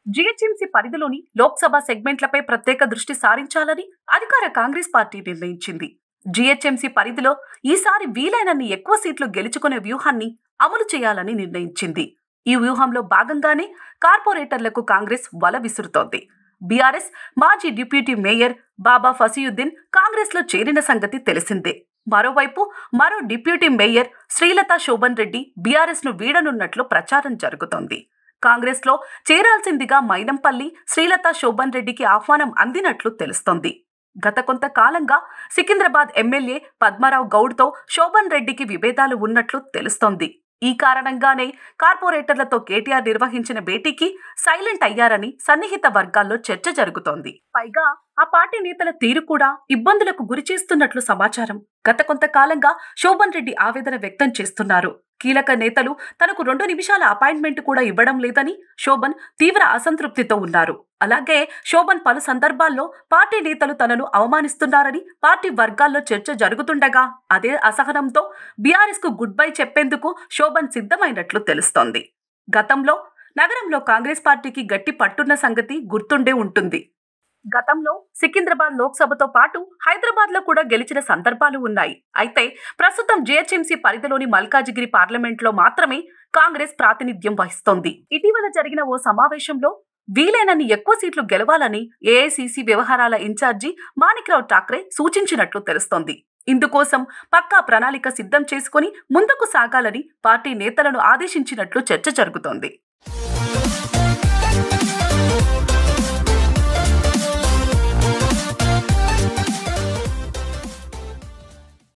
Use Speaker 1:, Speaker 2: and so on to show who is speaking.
Speaker 1: GHMC పరిధిలోని లోక్సభ సెగ్మెంట్లపై ప్రత్యేక దృష్టి సారించాలని అధికార కాంగ్రెస్ పార్టీ నిర్ణయించింది. జీహెచ్ఎంసీ పరిధిలో ఈసారి వీలైనన్ని ఎక్కువ సీట్లు గెలుచుకునే వ్యూహాన్ని అమలు చేయాలని నిర్ణయించింది. ఈ వ్యూహంలో భాగంగానే కార్పొరేటర్లకు కాంగ్రెస్ వల విసురుతోంది. బీఆర్ఎస్ మాజీ డిప్యూటీ మేయర్ బాబా ఫసీయుద్దీన్ కాంగ్రెస్ లో చేరిన సంగతి తెలిసిందే. మరోవైపు మరో డిప్యూటీ మేయర్ శ్రీలత శోభన్ రెడ్డి బీఆర్ఎస్ ను వీడనున్నట్లు ప్రచారం జరుగుతోంది. కాంగ్రెస్ లో చేరాల్సిందిగా మైనంపల్లి శ్రీలత శోభన్ రెడ్డికి ఆహ్వానం అందినట్లు తెలుస్తోంది. గత కొంతకాలంగా సికింద్రాబాద్ ఎమ్మెల్యే పద్మారావు గౌడ్తో శోభన్ రెడ్డికి విభేదాలు ఉన్నట్లు తెలుస్తోంది. ఈ కారణంగానే కార్పొరేటర్లతో కేటీఆర్ నిర్వహించిన భేటీకి సైలెంట్ అయ్యారని సన్నిహిత వర్గాల్లో చర్చ జరుగుతోంది. పైగా ఆ పార్టీ నేతల తీరు కూడా ఇబ్బందులకు గురిచేస్తున్నట్లు సమాచారం. గత కొంతకాలంగా శోభన్ రెడ్డి ఆవేదన వ్యక్తం చేస్తున్నారు. కీలక నేతలు తనకు 2 నిమిషాల అపాయింట్మెంట్ కూడా ఇవ్వడం లేదని శోభన్ తీవ్ర అసంతృప్తితో ఉన్నారు. అలాగే శోభన్ పలు సందర్భాల్లో పార్టీ నేతలు తనను అవమానిస్తున్నారని పార్టీ వర్గాల్లో చర్చ జరుగుతుండగా అదే అసహనంతో బీఆర్ఎస్ కు గుడ్ బై చెప్పేందుకు శోభన్ సిద్ధమైనట్లు తెలుస్తోంది. గతంలో నగరంలో కాంగ్రెస్ పార్టీకి గట్టి పట్టున్న సంగతి గుర్తుండే ఉంటుంది. గతంలో సికింద్రాబాద్ లోక్సభతో పాటు హైదరాబాద్ లో కూడా గెలిచిన సందర్భాలు ఉన్నాయి. అయితే ప్రస్తుతం జీహెచ్ఎంసీ పరిధిలోని మల్కాజిగిరి పార్లమెంట్లో మాత్రమే కాంగ్రెస్ ప్రాతినిధ్యం వహిస్తోంది. ఇటీవల జరిగిన ఓ సమావేశంలో వీలైనన్ని ఎక్కువ సీట్లు గెలవాలని ఏఐసీసీ వ్యవహారాల ఇన్ఛార్జి మాణిక్రావు ఠాక్రే సూచించినట్లు తెలుస్తోంది. ఇందుకోసం పక్కా ప్రణాళిక సిద్ధం చేసుకుని ముందుకు సాగాలని పార్టీ నేతలను ఆదేశించినట్లు చర్చ జరుగుతోంది.